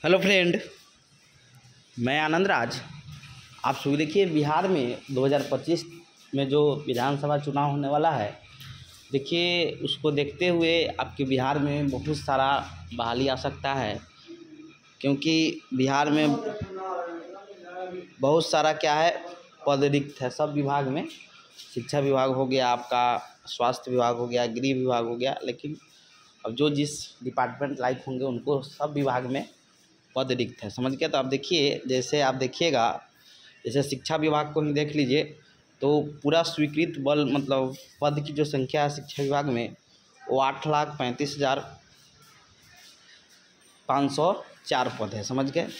Hello friend, मैं आनंद राज। आप सभी देखिए, बिहार में 2025 में जो विधानसभा चुनाव होने वाला है, देखिए उसको देखते हुए आपके बिहार में बहुत सारा बहाली आ सकता है। क्योंकि बिहार में बहुत सारा क्या है, पद रिक्त है सब विभाग में। शिक्षा विभाग हो गया, आपका स्वास्थ्य विभाग हो गया, गृह विभाग हो गया। लेकिन अब जो जिस डिपार्टमेंट लायक होंगे उनको सब विभाग में पद रिक्त है, समझ गया। तो आप देखिए, जैसे आप देखिएगा, जैसे शिक्षा विभाग को ही देख लीजिए, तो पूरा स्वीकृत बल मतलब पद की जो संख्या है शिक्षा विभाग में, वो 8,35,504 पद है, समझ गए।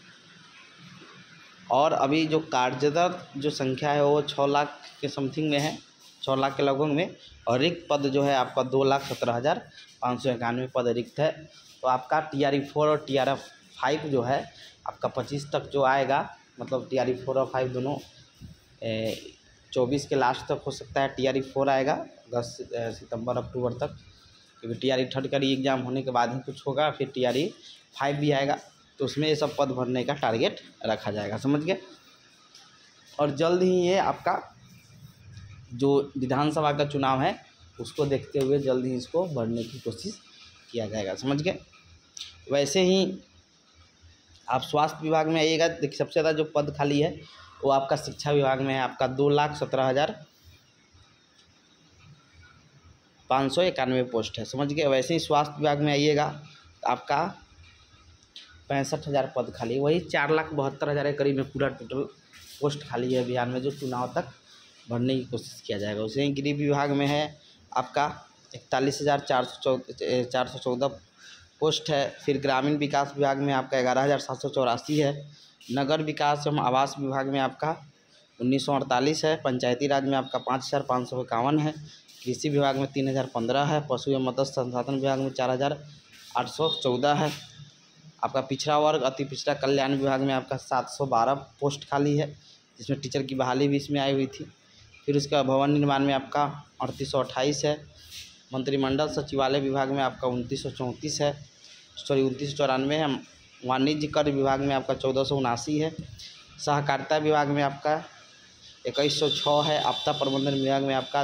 और अभी जो कार्यरत जो संख्या है वो 6 लाख के समथिंग में है, 6 लाख के लगभग में। और रिक्त पद जो है आपका 2,17,591 पद रिक्त है। तो आपका TRE-4 और TRF-5 जो है आपका 25 तक जो आएगा, मतलब TRE-4 और 5 दोनों 24 के लास्ट तक हो सकता है। TRE-4 आएगा 10 सितंबर अक्टूबर तक, क्योंकि TRE-3 का री एग्ज़ाम होने के बाद ही कुछ होगा। फिर TRE-5 भी आएगा, तो उसमें ये सब पद भरने का टारगेट रखा जाएगा, समझ गए। और जल्द ही ये आपका जो विधानसभा का चुनाव है उसको देखते हुए जल्द ही इसको भरने की कोशिश किया जाएगा, समझ गए। वैसे ही आप स्वास्थ्य विभाग में आइएगा, देखिए सबसे ज़्यादा जो पद खाली है वो आपका शिक्षा विभाग में है, आपका 2,17,591 पोस्ट है, समझ गए। वैसे ही स्वास्थ्य विभाग में आइएगा तो आपका 65,000 पद खाली, वही 4,72,000 के करीब में पूरा टोटल पोस्ट खाली है बिहार में, जो चुनाव तक भरने की कोशिश किया जाएगा। उसे ही गृह विभाग में है आपका 41,414 पोस्ट है। फिर ग्रामीण विकास विभाग में आपका 11,784 है। नगर विकास एवं आवास विभाग में आपका 1,948 है। पंचायती राज में आपका 5,551 है। कृषि विभाग में 3,015 है। पशु एवं मत्स्य संसाधन विभाग में 4,814 है। आपका पिछड़ा वर्ग अति पिछड़ा कल्याण विभाग में आपका 712 पोस्ट खाली है, जिसमें टीचर की बहाली भी इसमें आई हुई थी। फिर उसका भवन निर्माण में आपका 3,828 है। मंत्रिमंडल सचिवालय विभाग में आपका 2,934 है, 2,994 है। वाणिज्य कर विभाग में आपका 1,479 है। सहकारिता विभाग में आपका 2,106 है। आपदा प्रबंधन विभाग में आपका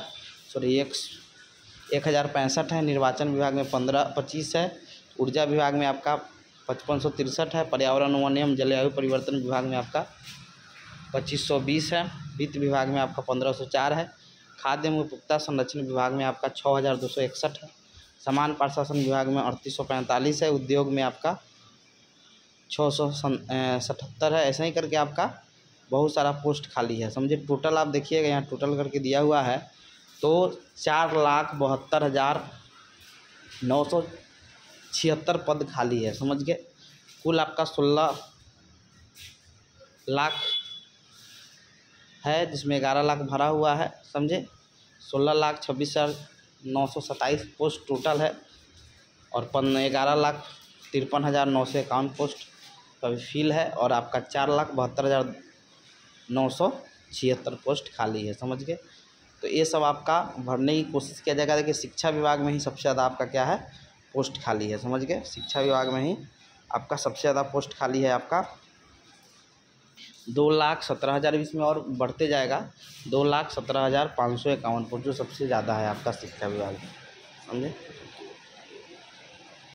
1,065 है। निर्वाचन विभाग में 25 है। ऊर्जा विभाग में आपका 5,563 है। पर्यावरण वन एवं जलवायु परिवर्तन विभाग में आपका 2,520 है। वित्त विभाग में आपका 1,504 है। खाद्य एवं उपभोक्ता संरक्षण विभाग में आपका 6,261 है। समान प्रशासन विभाग में 3,845 है। उद्योग में आपका 677 है। ऐसे ही करके आपका बहुत सारा पोस्ट खाली है, समझे। टोटल आप देखिएगा, यहाँ टोटल करके दिया हुआ है, तो 4,72,976 पद खाली है, समझ गए। कुल आपका 16 लाख है, जिसमें 11 लाख भरा हुआ है, समझे। 16,26,927 पोस्ट टोटल है। और 11,53,951 पोस्ट का फिल है। और आपका 4,72,976 पोस्ट खाली है, समझ गए। तो ये सब आपका भरने की कोशिश किया जाएगा। देखिए शिक्षा विभाग में ही सबसे ज़्यादा आपका क्या है, पोस्ट खाली है, समझ गए। शिक्षा विभाग में ही आपका सबसे ज़्यादा पोस्ट खाली है, आपका 2,17,000, इसमें और बढ़ते जाएगा। 2,17,551 पोस्ट जो सबसे ज़्यादा है आपका शिक्षा विभाग में, समझे।